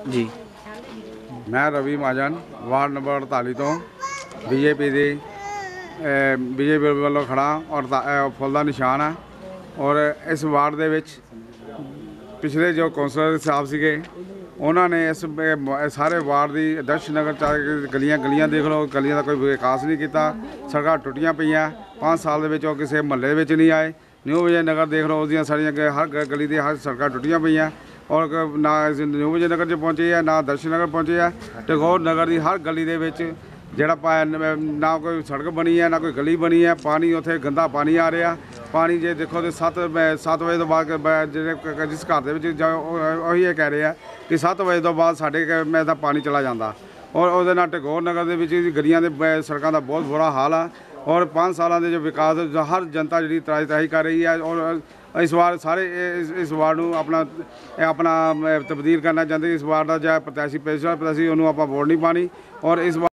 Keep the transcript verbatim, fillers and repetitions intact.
जी मैं Ravi Mahajan ward number अड़ताली तो बीजेपी की बीजेपी वालों खड़ा और फुल का निशान है। और इस वार्ड के पिछले जो कौंसलर साहब से उन्होंने इस सारे वार्ड की दश नगर चाहे गलियां गलियां देख लो, गलियां का कोई विकास नहीं किया। सड़क टुटियां पईयां, पाँच साल के किसी महल्ले में नहीं आए। न्यू विजय नगर देख लो, उसदियां सारियां हर गली दी हर सड़क टुटियां पईयां और ना न्यू विजय नगर च पहुंचे है ना दर्शन नगर पहुंचे है। टैगोर नगर की हर गली के ਜਿਹੜਾ ना कोई सड़क बनी है ना कोई गली बनी है। पानी उत्थे गंदा पानी आ रहा। पानी जे देखो तो सत्त सत्त बजे तो बाद जो जिस घर के कह रहे हैं कि सत्त बजे तो बाद साढ़े में पानी चला जाता। और वो टैगोर नगर के गलियां सड़कों का बहुत बुरा हाल है। और पाँच सालों के जो विकास हर जनता जी त्राही त्राही कर रही है। और इस बार सारे इस, इस वार्ड को अपना अपना तब्दील करना चाहते। इस वार्ड का जो प्रत्याशी पेश प्रत्याशी उन्होंने आप वोट नहीं पानी। और इस